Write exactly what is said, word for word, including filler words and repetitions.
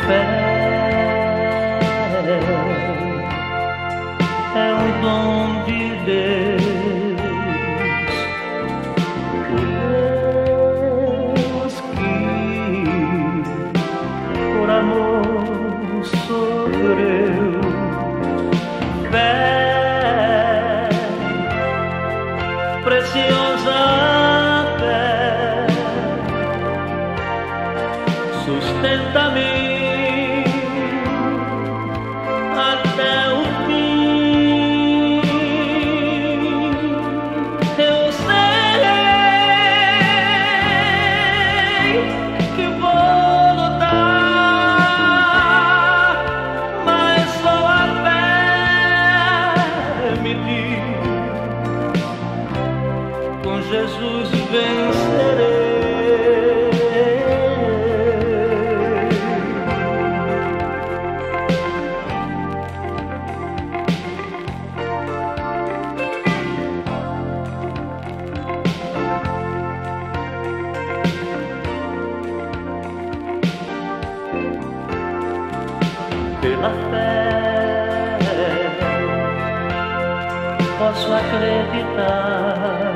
fé é um dom de Deus, o Deus que por amor sofreu. Fé, preciosa fé, sustenta-me até o fim. Eu sei que vou lutar, mas só a fé me diz: com Jesus vencerei. Pela fé posso acreditar